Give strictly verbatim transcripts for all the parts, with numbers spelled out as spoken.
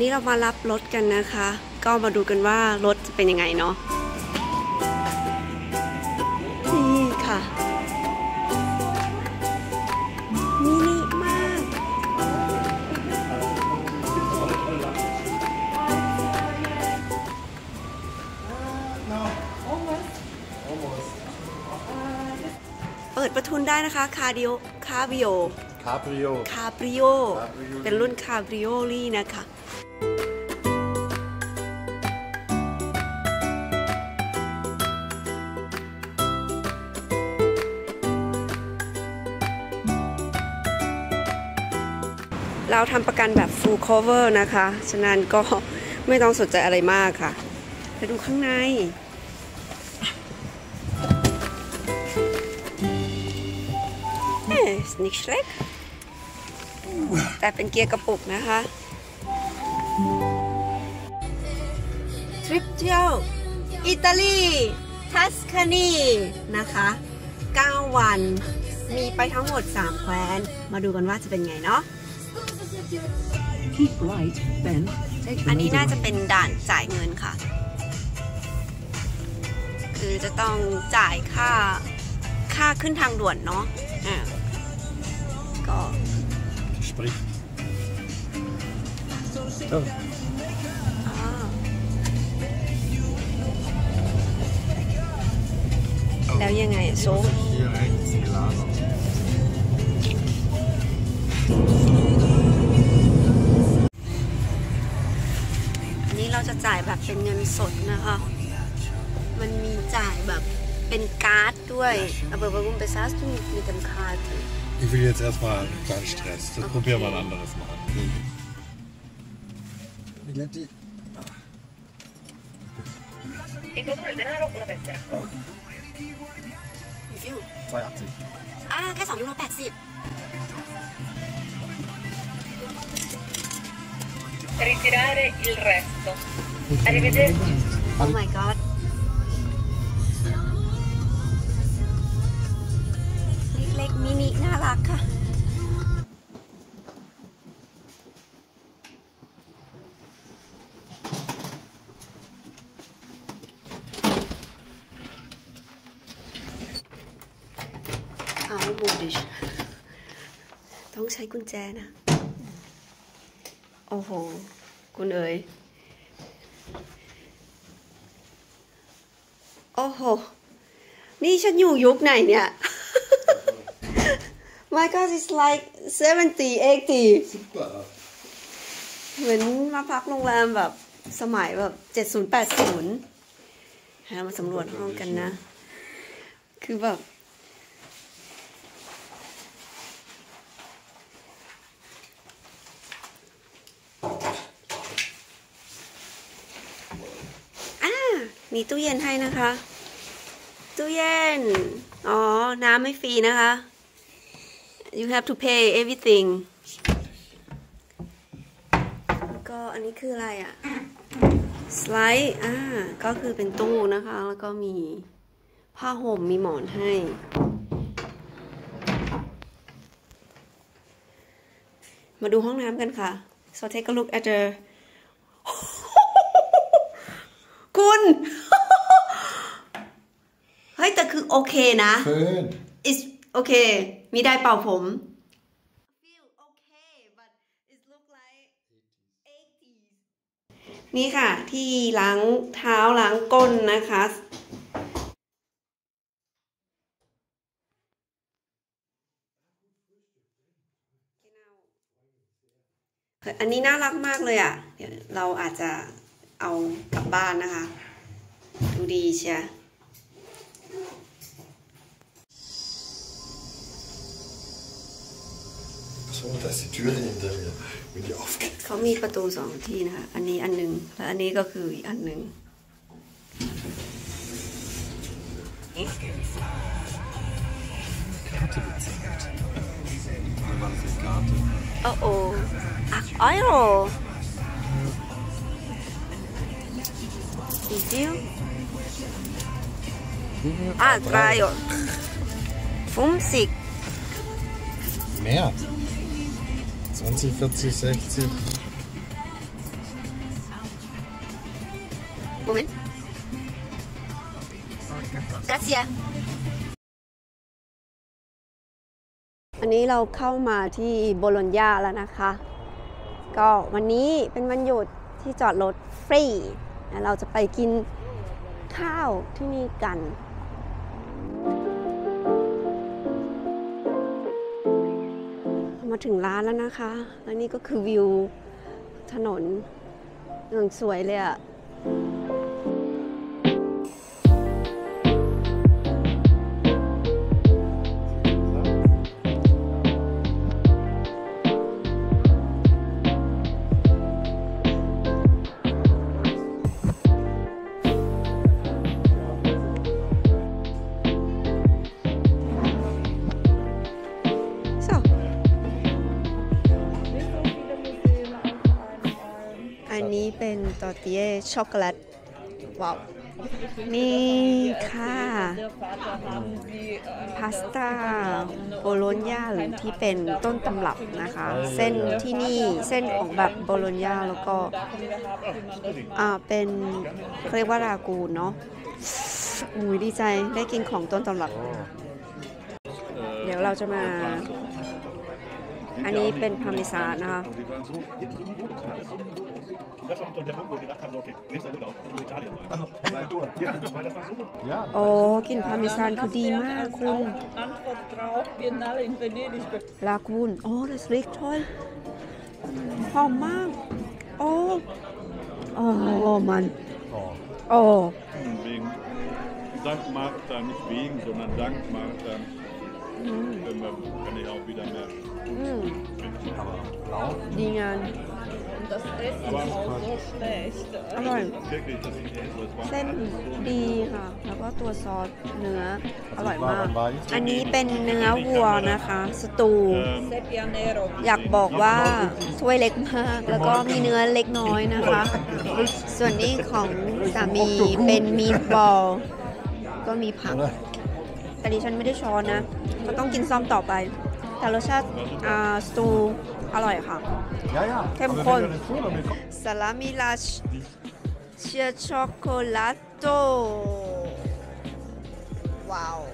นี้เรามารับรถกันนะคะก็มาดูกันว่ารถจะเป็นยังไงเนาะนี่ค่ะมินิมากเปิดประทุนได้นะคะคาร์ดิโอคาบิโอคาบริโอคาบริโอเป็นรุ่นคาบริโอลี่นะคะเราทำประกันแบบ full cover นะคะฉะนั้นก็ไม่ต้องสนใจอะไรมากค่ะไปดูข้างในเอ๊ะสนิกเล็กแต่เป็นเกียร์กระปุกนะคะทริปเที่ยวอิตาลีทัสคานีนะคะเก้าวันมีไปทั้งหมดสามแคว้นมาดูกันว่าจะเป็นไงเนาะอันนี้น่าจะเป็นด่านจ่ายเงินค่ะคือจะต้องจ่ายค่าค่าขึ้นทางด่วนเนาะอ่าก็แล้วยังไงโซ่อันนี้เราจะจ่ายแบบเป็นเงินสดนะคะมันมีจ่ายแบบเป็นการ์ดด้วย aber warum bezahlst du nicht mit dem Karte? Ich will jetzt erstmal keinen Stress. Das probieren wir ein anderes Mal. zweihundert อ่าแค่สองยูโรแปดสิบ Ritirare il resto. Arrivederci. Oh my god. เล็กๆมินิน่ารักค่ะเอาบูดิชต้องใช้กุญแจนะโอ้โหคุณเอ๋ยโอ้โหนี่ฉันอยู่ยุคไหนเนี่ย My God it's like seventy eighty เหมือนมาพักโรงแรมแบบสมัยแบบเจ็ดศูนย์แปดศูนย์เรามาสำรวจห้องกันนะคือแบบมีตู้เย็นให้นะคะตู้เย็นอ๋อน้ำไม่ฟรีนะคะ you have to pay everything แล้วก็อันนี้คืออะไรอ่ะสไลด์อ่าก็คือเป็นตู้นะคะแล้วก็มีผ้าห่มมีหมอนให้มาดูห้องน้ำกันค่ะ so take a look at the คุณเฮ้ยแต่คือโอเคนะ is โอเคมีได้เป่าผม feel okay but it look like eighties นี่ค่ะที่ล้างเท้าล้างก้นนะคะอันนี้น่ารักมากเลยอ่ะเดี๋ยวเราอาจจะเอากลับบ้านนะคะดูดีเชียเขามีประตูสองที่นะคะอันนี้อันหนึ่งและอันนี้ก็คืออีกอันหนึ่งโอ้โหอักอ้อยโรอีซิลอ่ะไกรโอฟุ้มสิก Mehr. zwanzig, vierzig, sechzig. moment gracias อันนี้เราเข้ามาที่โบโลญญาแล้วนะคะก็วันนี้เป็นวันหยุดที่จอดรถฟรีเราจะไปกินข้าวที่นี่กันมาถึงร้านแล้วนะคะแล้วนี่ก็คือวิวถนนอย่างสวยเลยอะอันนี้เป็นตอร์ติเย่ช็อกโกแลตว้าวนี่ค่ะพาสต้าโบโลญญาหรือที่เป็นต้นตำรับนะคะเส้นที่นี่เส้นของแบบโบโลญญาแล้วก็อ่าเป็นเขาเรียกว่ารากูนเนาะอุ้ยดีใจได้กินของต้นตำรับเดี๋ยวเราจะมาอันนี้เป็นพาร์เมซานนะคะโอ้กลิ่นพาร์เมซานคือดีมากคุณลากูนโอ้ das riecht toll หอมมากโอ้โอ้มันโอ้ Dank macht da nicht wegen, sondern Dank macht dann, ähm, kann ich auch wieder mehr. ดีงานอร่อยเส้นดีค่ะแล้วก็ตัวซอสเนื้ออร่อยมากอันนี้เป็นเนื้อวัวนะคะสตูอยากบอกว่าถ้วยเล็กมากแล้วก็มีเนื้อเล็กน้อยนะคะส่วนนี้ของสามีเป็นมีทบอลก็มีผักแต่ดิฉันไม่ได้ช้อนนะก็ต้องกินซ่อมต่อไปแต่รสชาติสตูอร่อยค่ะเข้มข้นซาลามิลาเชียร์ช็อกโกแลตโตว้าว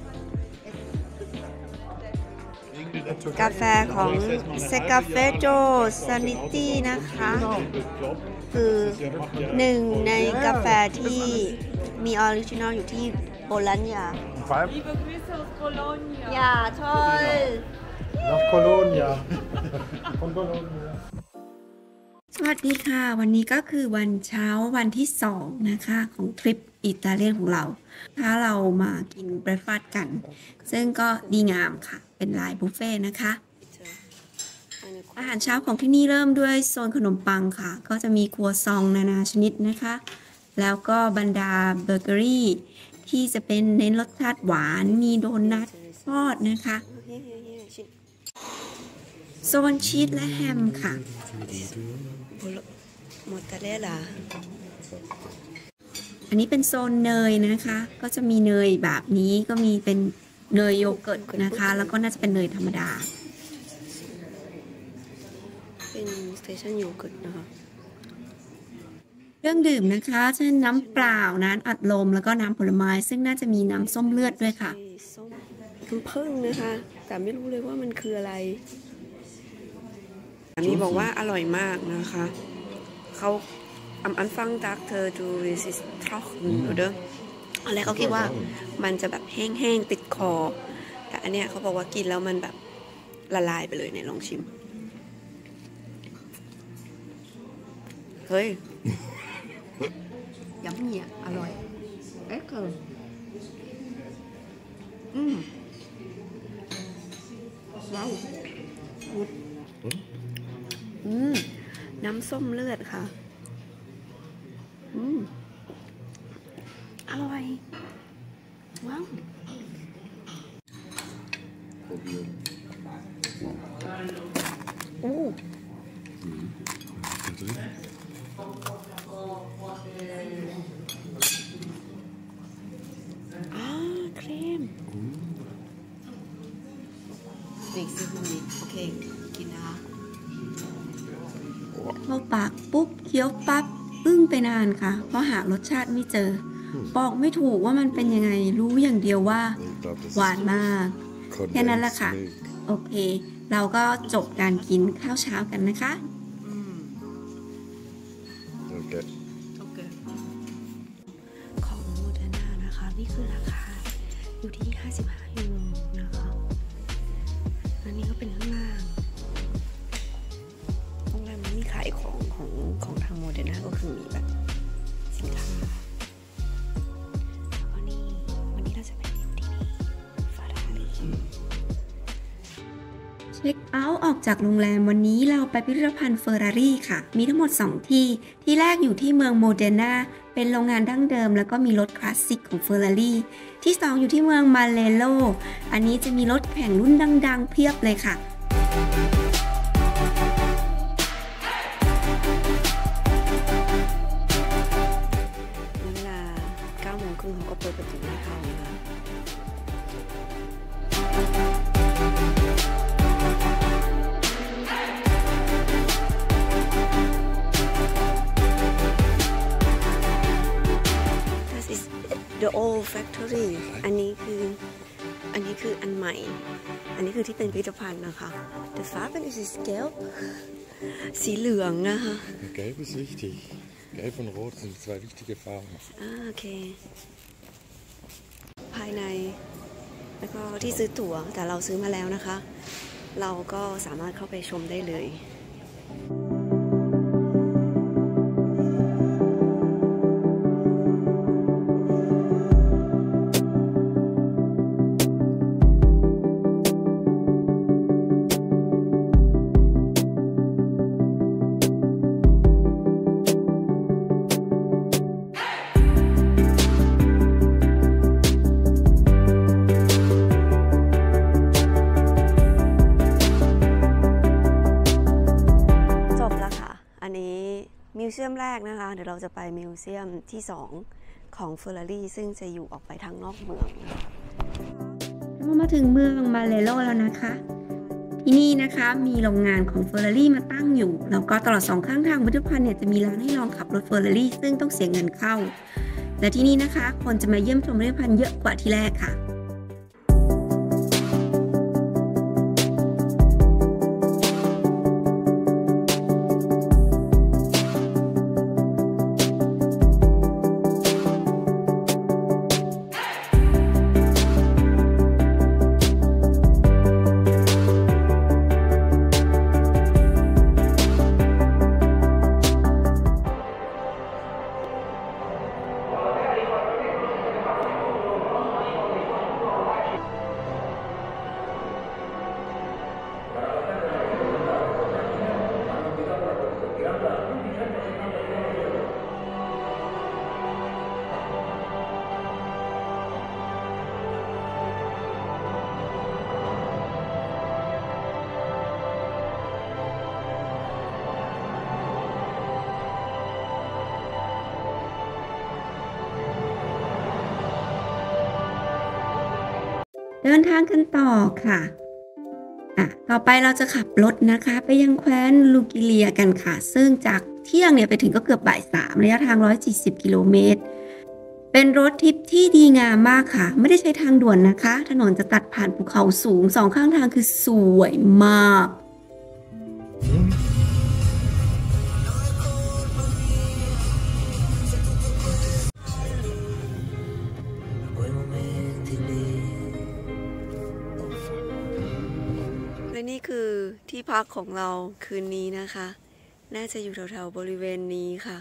กาแฟของเซกาเฟโจซานิตี้นะคะคือหนึ่งในกาแฟที่มีออริจินอลอยู่ที่โบโลญญาอย่าทอย Nach Colonia. Von Colonia. สวัสดีค่ะวันนี้ก็คือวันเช้าวันที่สองนะคะของทริปอิตาเลียนของเราถ้าเรามากินเบรคฟาสต์กันซึ่งก็ดีงามค่ะเป็นลายบุฟเฟ่นะคะอาหารเช้าของที่นี่เริ่มด้วยโซนขนมปังค่ะก็จะมีครัวซองนานาชนิดนะคะแล้วก็บรรดาเบเกอรี่ที่จะเป็นเน้นรสชาติหวานมีโดนัททอดนะคะโซนชีสและแฮมค่ะมอตตาเรลล่าอันนี้เป็นโซนเนยนะคะก็จะมีเนยแบบนี้ก็มีเป็นเนยโยเกิร์ตนะคะแล้วก็น่าจะเป็นเนยธรรมดาเป็นสเตชันโยเกิร์ตนะคะเครื่องดื่มนะคะเช่นน้ำเปล่าน้ำอัดลมแล้วก็น้ำผลไม้ซึ่งน่าจะมีน้ำส้มเลือดด้วยค่ะน้ำผึ้งนะคะแต่ไม่รู้เลยว่ามันคืออะไรอันนี้บอกว่าอร่อยมากนะคะเขาam Anfang dachte du es ist trocken oder อะไรเขาคิดว่ามันจะแบบแห้งๆติดคอแต่อันเนี้ยเขาบอกว่ากินแล้วมันแบบละลายไปเลยในลองชิมเฮ้ยยำเนี่ยอร่อยเอ๊ะคืออืมว้าวอืมน้ำส้มเลือดค่ะอืมอร่อยว้าวโอ้อ่าเครมอีกสิบนาทีโอเคกินนะคะเข้าปากปุ๊บเคี้ยวปั๊บอึ้งไปนานค่ะเพราะหารสชาติไม่เจอบอกไม่ถูกว่ามันเป็นยังไงรู้อย่างเดียวว่าหวานมากแค่นั้นแหละค่ะโอเคเราก็จบการกินข้าวเช้ากันนะคะโอเคของโมเดอร์นานะคะนี่คือราคาอยู่ที่ห้าสิบห้ายูโรนะคะอันนี้ก็เป็นข้างล่างโรงแรมนี้มีขายของของของทางโมเดอร์นาก็คือมีแบบสินค้าวันนี้วันนี้เราจะไปที่นี่ฟารารีเช็คเอาท์ออกจากโรงแรมวันนี้เราไปพิพิธภัณฑ์เฟอร์รารี่ค่ะมีทั้งหมดสองที่ที่แรกอยู่ที่เมืองโมเดอร์นาเป็นโรงงานดั้งเดิมแล้วก็มีรถคลาสสิกของเฟอร์รารี่ที่สองอยู่ที่เมืองมาเลโลอันนี้จะมีรถแข่งรุ่นดังๆเพียบเลยค่ะเวลาเก้าโมงครึ่งเขาก็เปิดประตูให้เข้านะคะThe Old Factory อันนี้คืออันนี้คืออันใหม่อันนี้คือที่เป็นพิพิธภัณฑ์นะคะ The Farben ist gelb สีเหลืองนะคะ Gelb ist wichtig Gelb und Rot sind zwei wichtige Farben อ่าโอเคภายในแล้วก็ที่ซื้อตั๋วแต่เราซื้อมาแล้วนะคะเราก็สามารถเข้าไปชมได้เลยมิวเซียมแรกนะคะเดี๋ยวเราจะไปมิวเซียมที่สองของเฟอร์รารี่ซึ่งจะอยู่ออกไปทางนอกเมืองเรามาถึงเมืองมาเลโลแล้วนะคะที่นี่นะคะมีโรงงานของเฟอร์รารี่มาตั้งอยู่แล้วก็ตลอดสองข้างทางพิพิธภัณฑ์เนี่ยจะมีร้านให้ลองขับรถเฟอร์รารี่ซึ่งต้องเสียเงินเข้าและที่นี่นะคะคนจะมาเยี่ยมชมพิพิธภัณฑ์เยอะกว่าที่แรกค่ะเดินทางกันต่อค่ะอ่ะต่อไปเราจะขับรถนะคะไปยังแคว้นลูกิเลียกันค่ะซึ่งจากเที่ยงเนี่ยไปถึงก็เกือบบ่ายสามระยะทางหนึ่งร้อยสี่สิบกิโลเมตรเป็นรถทริปที่ดีงามมากค่ะไม่ได้ใช้ทางด่วนนะคะถนนจะตัดผ่านภูเขาสูงสองข้างทางคือสวยมากและนี่คือที่พักของเราคืนนี้นะคะน่าจะอยู่แถวๆบริเวณนี้ค่ะ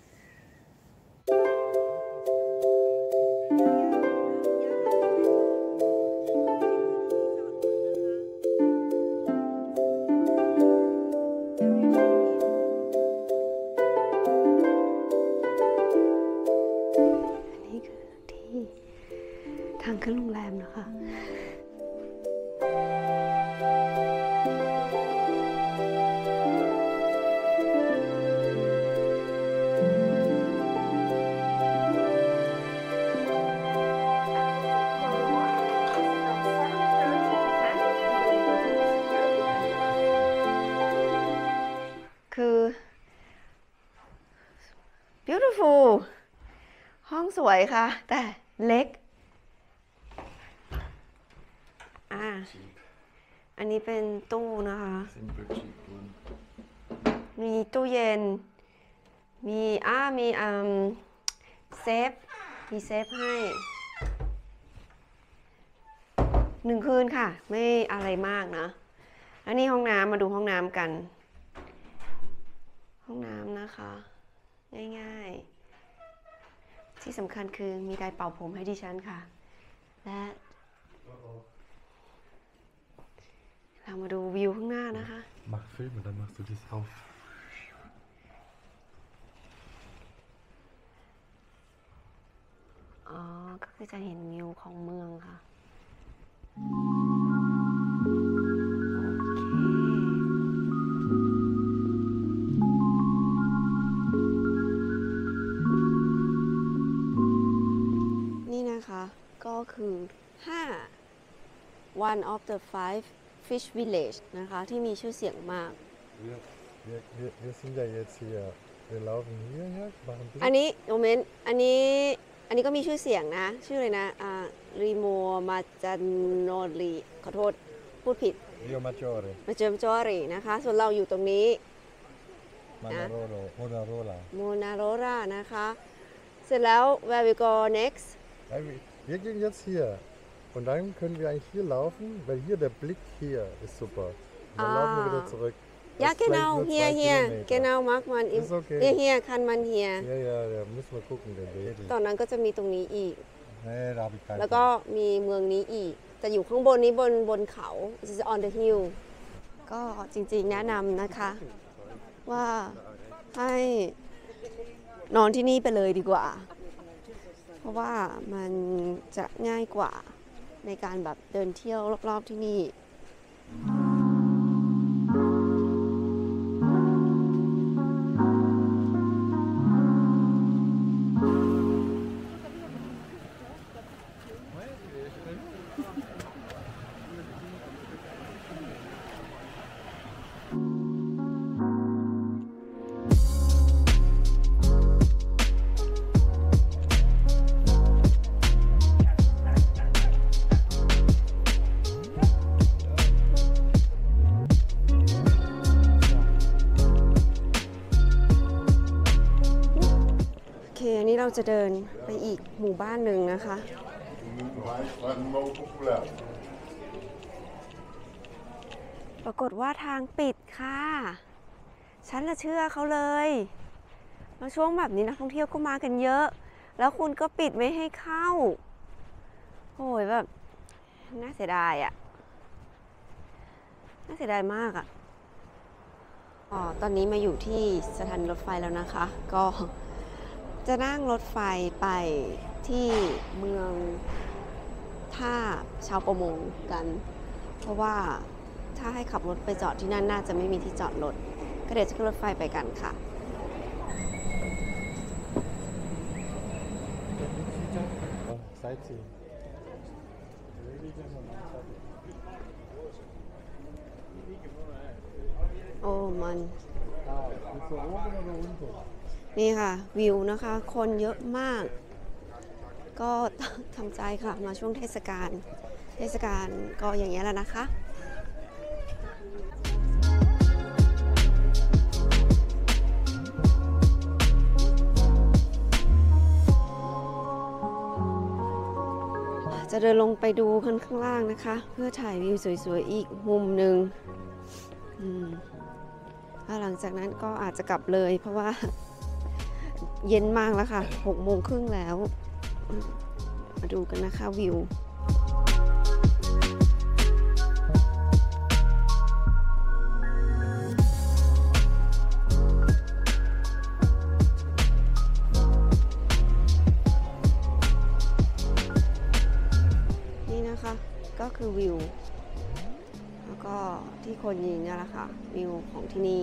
อันนี้คือที่ทางขึ้นโรงแรมนะคะ beautiful ห้องสวยค่ะแต่เล็กอ่าอันนี้เป็นตู้นะคะมีตู้เย็นมีอ่ามีอืมเซฟมีเซฟให้หนึ่งคืนค่ะไม่อะไรมากนะอันนี้ห้องน้ำมาดูห้องน้ำกันห้องน้ำนะคะง่ายๆที่สำคัญคือมีไดร์เป่าผมให้ดิฉันค่ะและเรามาดูวิวข้างหน้านะคะ Mach Film und dann machst du das auf. อ๋อก็คือจะเห็นวิวของเมืองค่ะนี่นะคะก็คือห้า one of the five fish village นะคะที่มีชื่อเสียงมาก Wir, wir, wir, wir sind ja jetzt hier, wir laufen hierher, machen Blick. อันนี้โมเมนต์อันนี้อันนี้ก็มีชื่อเสียงนะชื่ออะไรนะอ่าริโมมาจานโนรีขอโทษพูดผิด Rio Maggiore. มาเจอมจอรีนะคะส่วนเราอยู่ตรงนี้ Manarolo, Monarola. โมนาโรรานะคะเสร็จแล้ว where we go next Ja, wir, wir gehen jetzt hier. Und dann können wir eigentlich hier laufen, weil hier der Blick hier ist super. Und dann Ah. laufen wir wieder zurück. Ja, Das ist genau, vielleicht nur hier, zwei hier, Kilometer. genau, mag man. Im, Ist okay. Hier, hier, kann man hier. Ja, ja, ja, müssen wir gucken, den Weg. ตอนนั้นก็จะมีตรงนี้อีก Nee, da habe ich keinen แล้วก็มีเมืองนี้อีก แต่อยู่ข้างบนนี้บนบนเขา This is on the hill ก็จริงๆแนะนำนะคะ ว่าให้นอนที่นี่ไปเลยดีกว่า เพราะว่ามันจะง่ายกว่าในการแบบเดินเที่ยวรอบๆที่นี่ โอเค อันนี้เราจะเดินไปอีกหมู่บ้านหนึ่งนะคะ ปรากฏว่าทางปิดค่ะ ฉันละเชื่อเขาเลยมาช่วงแบบนี้นักท่องเที่ยวก็มากันเยอะ แล้วคุณก็ปิดไม่ให้เข้าโอ้ยแบบน่าเสียดายอะน่าเสียดายมากอะอ๋อตอนนี้มาอยู่ที่สถานีรถไฟแล้วนะคะ ก็จะนั่งรถไฟไปที่เมืองท่าชาวประมงกัน เพราะว่าถ้าให้ขับรถไปจอดที่นั่นน่าจะไม่มีที่จอดรถก็เดี๋ยวจะขึ้นรถไฟไปกันค่ะโอ้มันนี่ค่ะวิวนะคะคนเยอะมากก็ทำใจค่ะมาช่วงเทศกาลเทศกาลก็อย่างเงี้ยแหละนะคะจะเดินลงไปดูข้างล่างนะคะเพื่อถ่ายวิวสวยๆอีกมุมหนึ่งหลังจากนั้นก็อาจจะกลับเลยเพราะว่าเย็นมากแล้วค่ะหกโมงครึ่งแล้วมาดูกันนะคะวิวนี่นะคะก็คือวิวแล้วก็ที่คนยิงนี่แหละค่ะวิวของที่นี่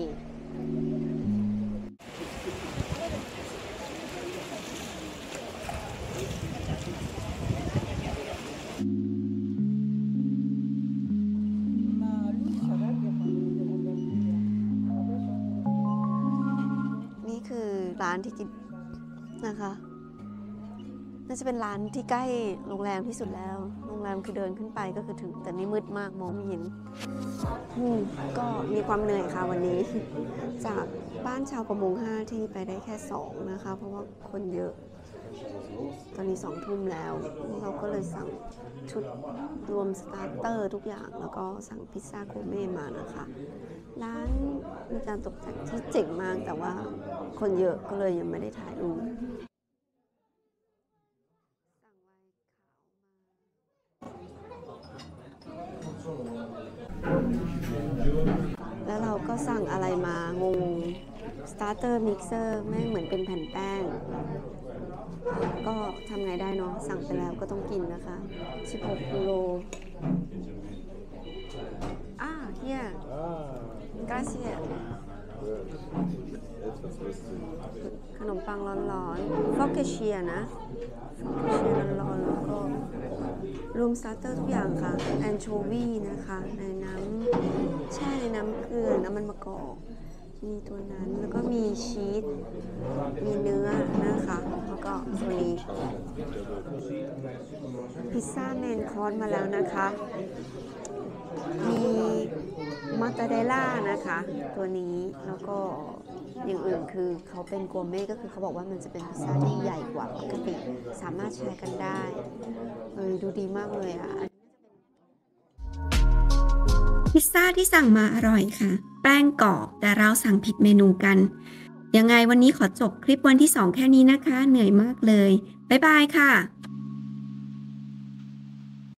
นี่คือร้านที่นะคะน่าจะเป็นร้านที่ใกล้โรงแรมที่สุดแล้วโรงแรมคือเดินขึ้นไปก็คือถึงแต่นี่มืดมากมองไม่เห็นก็มีความเหนื่อยค่ะวันนี้จากบ้านชาวประมงห้าที่ไปได้แค่สองนะคะเพราะว่าคนเยอะตอนนี้สองทุ่มแล้วเราก็เลยสั่งชุดรวมสตาร์เตอร์ทุกอย่างแล้วก็สั่งพิซซ่าโกเม่มานะคะร้านมีการตกแต่งที่เจ๋งมากแต่ว่าคนเยอะก็เลยยังไม่ได้ถ่ายรูปแล้วเราก็สั่งอะไรมางงสตาร์เตอร์มิกเซอร์แม่งเหมือนเป็นแผ่นแป้งก็ทำไงได้เนาะสั่งไปแล้วก็ต้องกินนะคะสิบหกยูโรอ่าเฮียกราเซียขนมปังร้อนๆฟอกเกเชียนะฟอกเกเชียร้อนๆแล้วก็รวมสตาร์เตอร์ทุกอย่างค่ะแอนโชวีนะคะในน้ำแช่ในน้ำเกลือน้ำมันมะกอกมีตัวนั้นแล้วก็มีชีสมีเนื้อนะคะแล้วก็ตัวนี้พิซซ่าเมนคอร์สมาแล้วนะคะมีมอตตาเรลล่านะคะตัวนี้แล้วก็อย่างอื่นคือเขาเป็นกัวเม่ก็คือเขาบอกว่ามันจะเป็นพิซซ่าที่ใหญ่กว่าปกติสามารถแชร์กันได้เออดูดีมากเลยอ่ะพิซซ่าที่สั่งมาอร่อยค่ะแป้งกรอบแต่เราสั่งผิดเมนูกันยังไงวันนี้ขอจบคลิปวันที่สองแค่นี้นะคะเหนื่อยมากเลยบ๊ายบายค่ะ